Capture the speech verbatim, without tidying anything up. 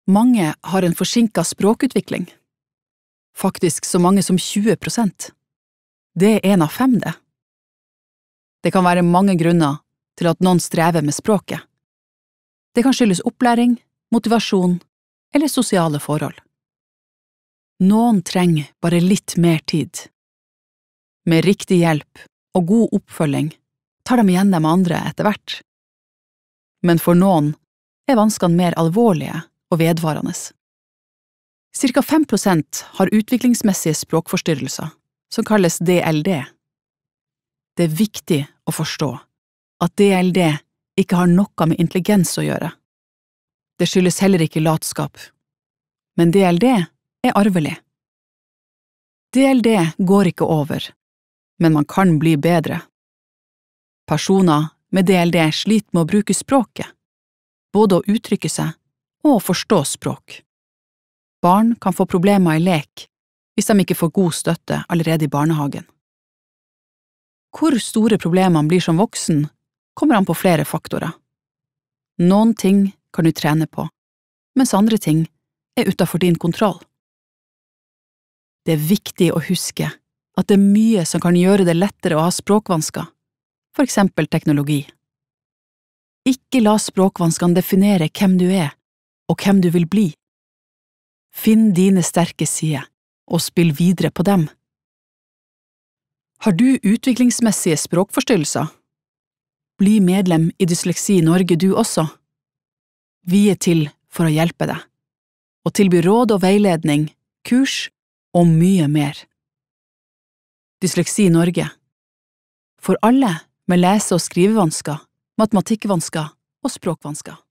Mange har en forsinket språkutvikling. Faktisk så mange som tjue prosent. Det er en av fem, det. Det kan være mange grunner til at noen strever med språket. Det kan skyldes opplæring, motivasjon eller sosiale forhold. Noen trenger bare litt mer tid. Med riktig hjelp og god oppfølging tar de igjen de andre etter hvert. Men for noen er vanskene mer alvorlige og vedvarende. Cirka fem prosent har utviklingsmessige språkforstyrrelser, som kalles D L D. Det er viktig å forstå at D L D ikke har noe med intelligens å gjøre. Det skyldes heller ikke latskap. Men D L D er arvelig. D L D går ikke over, men man kan bli bedre. Personer med D L D sliter med å bruke språket, både å uttrykke seg og å forstå språk. Barn kan få problemer i lek hvis de ikke får god støtte allerede i barnehagen. Hvor store problemene blir som voksen, kommer an på flere faktorer. Noen ting kan du trene på, mens andre ting er utenfor din kontroll. Det er viktig å huske at det er mye som kan gjøre det lettere å ha språkvansker, for eksempel teknologi. Ikke la språkvanskene definere hvem du er, og hvem du vil bli. Finn dine sterke sider, og spill videre på dem. Har du utviklingsmessige språkforstyrrelser? Bli medlem i Dysleksi Norge du også. Vi er til for å hjelpe deg, og tilby råd og veiledning, kurs og mye mer. Dysleksi Norge. For alle med lese- og skrivevansker, matematikkvansker og språkvansker.